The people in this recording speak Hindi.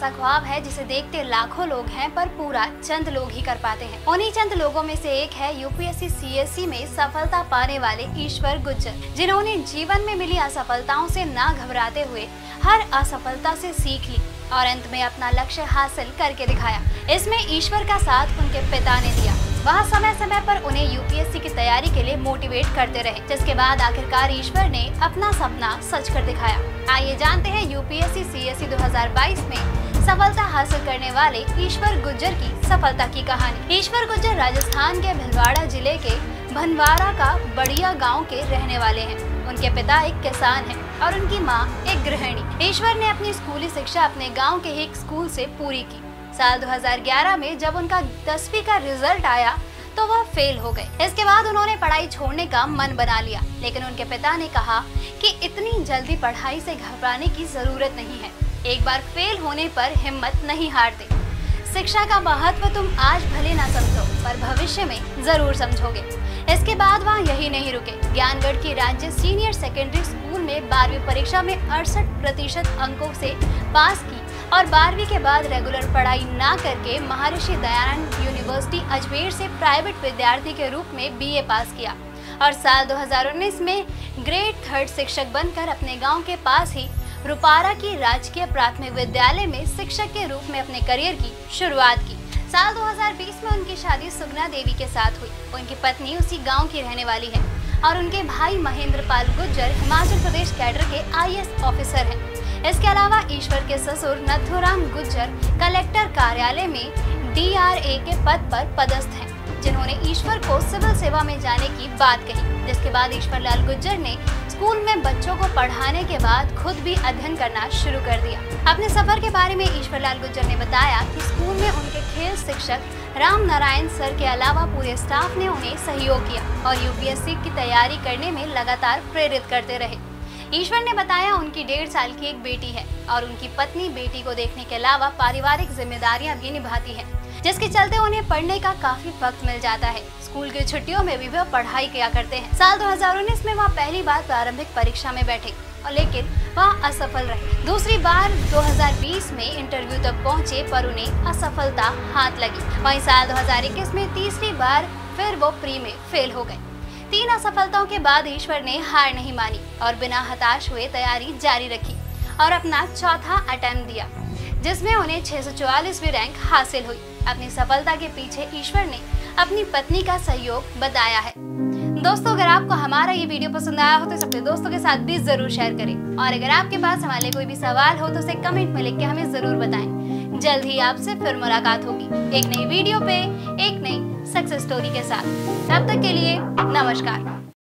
ऐसा ख्वाब है जिसे देखते लाखों लोग हैं, पर पूरा चंद लोग ही कर पाते हैं। उन्हीं चंद लोगों में से एक है यूपीएससी सीएससी में सफलता पाने वाले ईश्वर गुज्जर, जिन्होंने जीवन में मिली असफलताओं से ना घबराते हुए हर असफलता से सीख ली और अंत में अपना लक्ष्य हासिल करके दिखाया। इसमें ईश्वर का साथ उनके पिता ने दिया। वह समय समय पर उन्हें यूपीएससी की तैयारी के लिए मोटिवेट करते रहे, जिसके बाद आखिरकार ईश्वर ने अपना सपना सच कर दिखाया। आइए जानते हैं यूपीएससी सीएससी 2022 में सफलता हासिल करने वाले ईश्वर गुज्जर की सफलता की कहानी। ईश्वर गुज्जर राजस्थान के भिलवाड़ा जिले के भनवारा का बढ़िया गांव के रहने वाले हैं। उनके पिता एक किसान हैं और उनकी मां एक गृहिणी। ईश्वर ने अपनी स्कूली शिक्षा अपने गांव के एक स्कूल से पूरी की। साल 2011 में जब उनका 10वीं का रिजल्ट आया तो वह फेल हो गए। इसके बाद उन्होंने पढ़ाई छोड़ने का मन बना लिया, लेकिन उनके पिता ने कहा कि इतनी जल्दी पढ़ाई से घबराने की जरूरत नहीं है। एक बार फेल होने पर हिम्मत नहीं हारते। शिक्षा का महत्व तुम आज भले ना समझो, पर भविष्य में जरूर समझोगे। इसके बाद वह यही नहीं रुके। ज्ञानगढ़ की राज्य सीनियर सेकेंडरी स्कूल में 12वीं परीक्षा में 68% अंकों से पास की और 12वीं के बाद रेगुलर पढ़ाई ना करके महर्षि दयानंद यूनिवर्सिटी अजमेर से प्राइवेट विद्यार्थी के रूप में बीए पास किया और साल 2019 में ग्रेड 3 शिक्षक बनकर अपने गांव के पास ही रुपारा की राजकीय प्राथमिक विद्यालय में शिक्षक के रूप में अपने करियर की शुरुआत की। साल 2020 में उनकी शादी सुगना देवी के साथ हुई। उनकी पत्नी उसी गांव की रहने वाली है और उनके भाई महेंद्र पाल गुज्जर हिमाचल प्रदेश कैडर के आईएएस ऑफिसर हैं। इसके अलावा ईश्वर के ससुर नथुराम गुज्जर कलेक्टर कार्यालय में डीआरए के पद पर पदस्थ हैं, जिन्होंने ईश्वर को सिविल सेवा में जाने की बात कही। जिसके बाद ईश्वर लाल गुज्जर ने स्कूल में बच्चों को पढ़ाने के बाद खुद भी अध्ययन करना शुरू कर दिया। अपने सफर के बारे में ईश्वर लाल गुज्जर ने बताया कि स्कूल में उनके खेल शिक्षक राम नारायण सर के अलावा पूरे स्टाफ ने उन्हें सहयोग किया और यूपीएससी की तैयारी करने में लगातार प्रेरित करते रहे। ईश्वर ने बताया उनकी 1.5 साल की एक बेटी है और उनकी पत्नी बेटी को देखने के अलावा पारिवारिक जिम्मेदारियां भी निभाती है, जिसके चलते उन्हें पढ़ने का काफी वक्त मिल जाता है। स्कूल की छुट्टियों में भी वह पढ़ाई किया करते हैं। साल 2019 में वह पहली बार प्रारंभिक परीक्षा में बैठे और लेकिन वह असफल रहे। दूसरी बार 2020 में इंटरव्यू तक पहुंचे पर उन्हें असफलता हाथ लगी। वहीं साल 2021 में तीसरी बार फिर वो प्री में फेल हो गए। 3 असफलताओं के बाद ईश्वर ने हार नहीं मानी और बिना हताश हुए तैयारी जारी रखी और अपना चौथा अटेम्प्ट दिया, जिसमें उन्हें 644वीं रैंक हासिल हुई। अपनी सफलता के पीछे ईश्वर ने अपनी पत्नी का सहयोग बताया है। दोस्तों, अगर आपको हमारा ये वीडियो पसंद आया हो तो अपने दोस्तों के साथ भी जरूर शेयर करें और अगर आपके पास हमारे कोई भी सवाल हो तो उसे कमेंट में लिख के हमें जरूर बताएं। जल्द ही आपसे फिर मुलाकात होगी एक नई वीडियो पे, एक नई सक्सेस स्टोरी के साथ। तब तक के लिए नमस्कार।